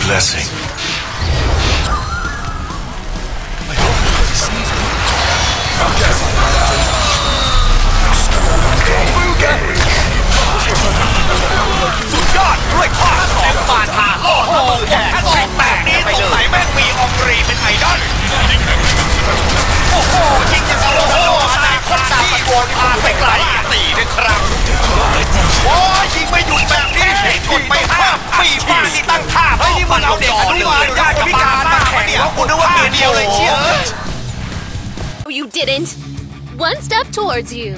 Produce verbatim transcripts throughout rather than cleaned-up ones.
blessing. God! ด้วยข้อสองบาทหาโลดโอ้โหแค่แตกแตกนี้สงสัยแม่งมีองรีเป็นไอดอลโอ้โหยิงอย่างกับโอ้โหอนาคตดาวตะโกนพาไปไกลสี่ด้วยครับโอ้ยิงไม่หยุดแบบนี้กดไปห้าปีฟ้าที่ตั้งท่าเฮ้ยนี่มันเอาเด็กอนุบาลญาติพิการมาแข่งเนี่ยกูนึกว่าเกมเดียวเลยเชี่ย Oh, you didn't. One step towards you.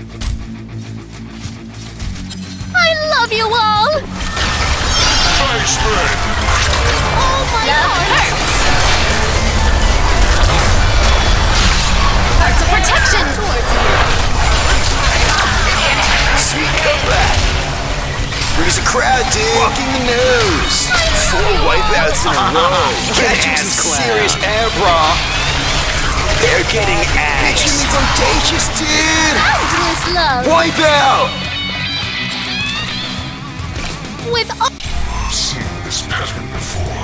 I love you all. Face spread. Oh my God. Hurts. Parts of protection towards you. Sweet comeback. Brings a crowd, dude. Walking the nose. Four wipeouts in a row. Catching some serious air, brah. They're getting axed. It's audacious, dude. Boundless love. Wipeout. With all. I've seen this pattern before.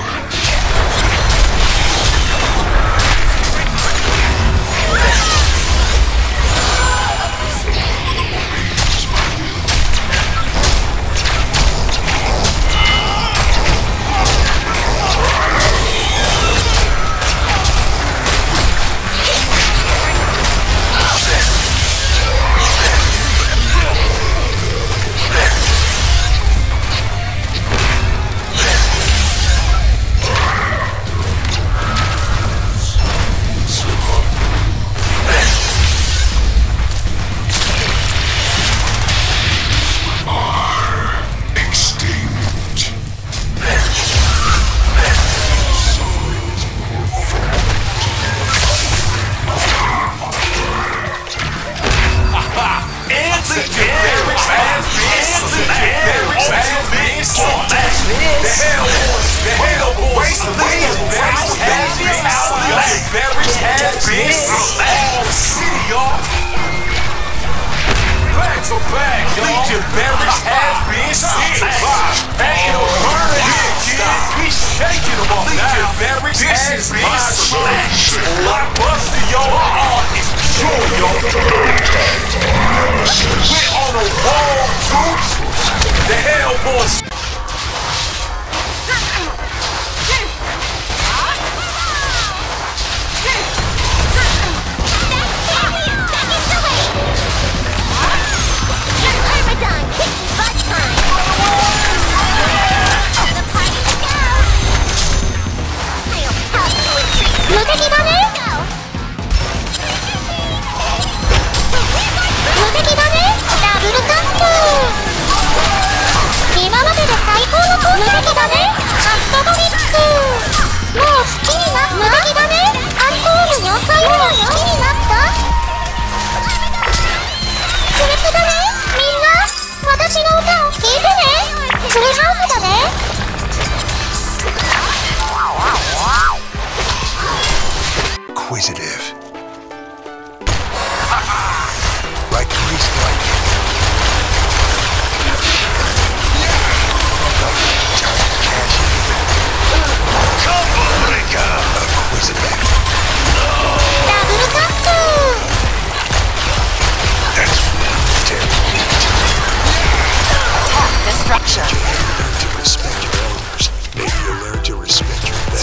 Inquisitive. Like Grease like. Inquisitive. Double tattoo. That's terrible. Destruction. Learn to respect your elders. Maybe you'll learn to respect your betters.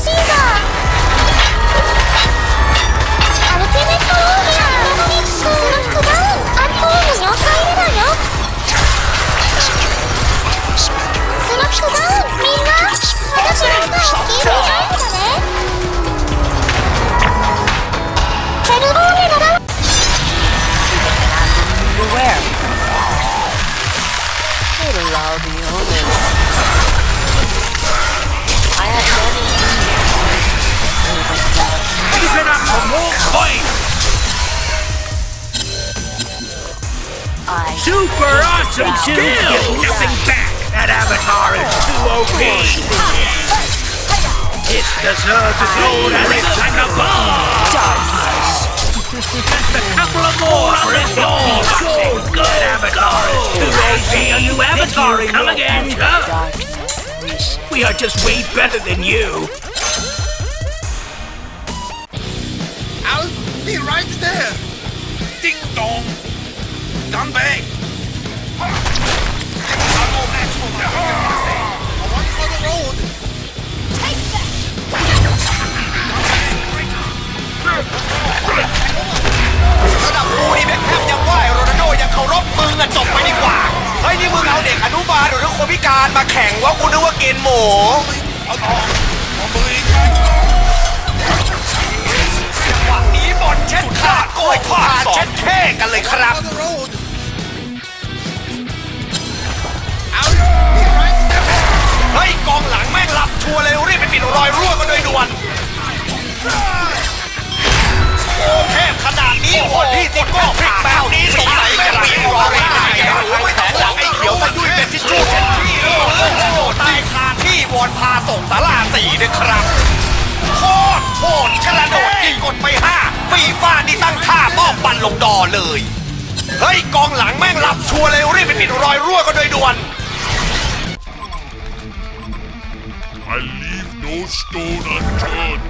Super awesome skill! Nothing back! That avatar is too O P! It deserves its own rip like a bomb! Just a couple of more on this ball! Go, go, that avatar is too O P! A new avatar come again, huh? We are just way better than you. I'll be right there. Ding dong. Gun bang. I'll go back for my one for the road. Take that! ระดับกูนี่แบ็คแฮมยังไหวโรนัลโดยังเคารพมึงอะจบไปดีกว่าเฮ้ยนี่มึงเอาเด็กอนุบาลหรือคนพิการมาแข่งว่ากูนึกว่าเกณฑ์หมูเอาต่อเอามืออีกจังหวะนี้บอลเช็ดขาดโกยขาดเช็ดเท่กันเลยครับเฮ้ยกองหลังแม่งหลับชัวร์เลยรีบไปปิดรอยรั่วกันโดยด่วนโอ้แคบขนาดนี้คนที่ติดก็พลิกแบบนี้สงสัยจะมีรอยไหนหรือไม่แต่หลังไอ้เขียวตะยุ่ยเป็นทิชชู่เช็ดที่โอ้โหตายคาที่วอนพาส่งสาราสี่ด้วยครับโคตรโหดกระโดดยิงกดไปห้าฟีฟ่านี่ตั้งท่ามอบบัลลงดอเลยเฮ้ยกองหลังแม่งหลับชัวร์เลยรีบไปปิดรอยรั่วกันโดยด่วน I leave no stone unturned.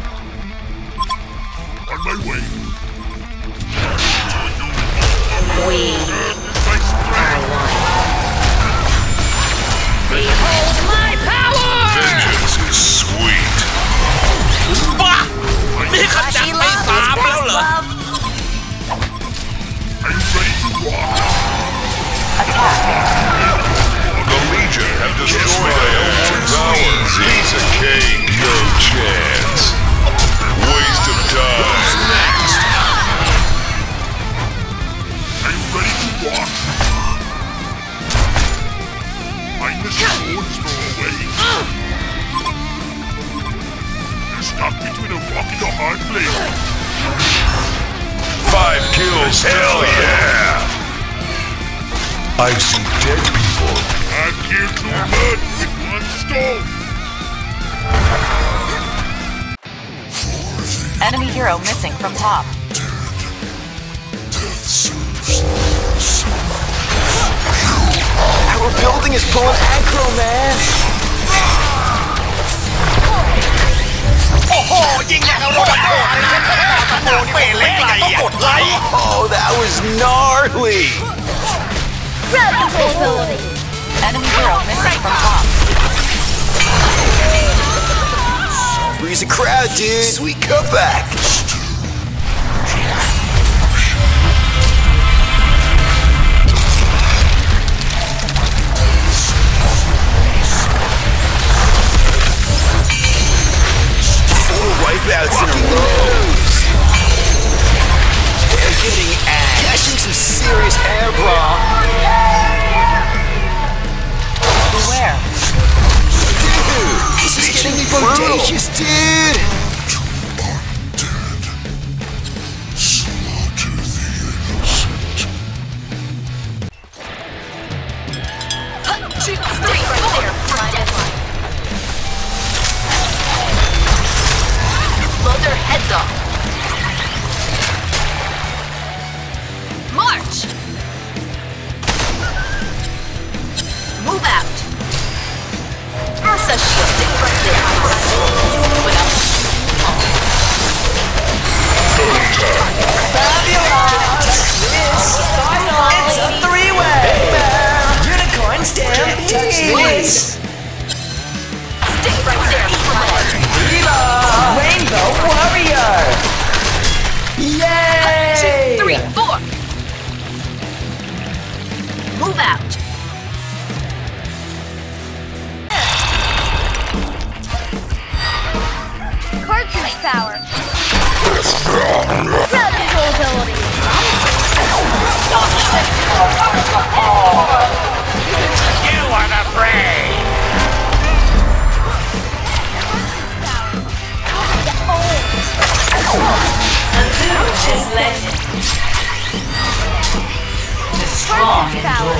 On my way. We Nice spread. behold my power! Vengeance is sweet. บ้านี่ขจัดไปสามแล้วเหรอ Are you ready to rock? The Legion have destroyed the Elmore Tower. Piece of cake. No chance. Waste of time. What's next? Are you ready to rock? I'm the stone's throw away. You're stuck between a rock and a hard place. Five kills. Hell yeah! I've seen dead people. I've killed two men with one stone. Enemy hero missing from top. Our building is pulling aggro, man. โอ้โหยิงอย่างกับโรนัลโดอะไรแค่ๆตะโกนเปเล่นต้องกดไลค์ Oh, that was gnarly. Radical ability! Enemy hero missing from top. Freeze the crowd, dude. Sweet cutback. Four wipeouts in a row. They're getting ass. Catching some serious air, bro. Beware. Dude, this is getting bodacious, dude. Stay right there for my deadline. Blow their heads off. March! Move out. Ursa shield, stay right there. Move out. It's a three-way! Unicorn stampede! Stay right there for my Viva! Rainbow warrior! Yay! Two, three, four. Move out. Cartridge power. Radical ability. You are the prey. Cartridge power.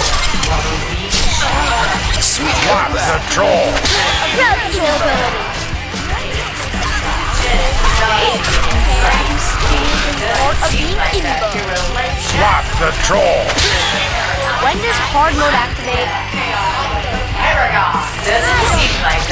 Sweet cutback. Radical ability. Or a beam evil. Swap the troll. When does hard mode activate? Doesn't seem like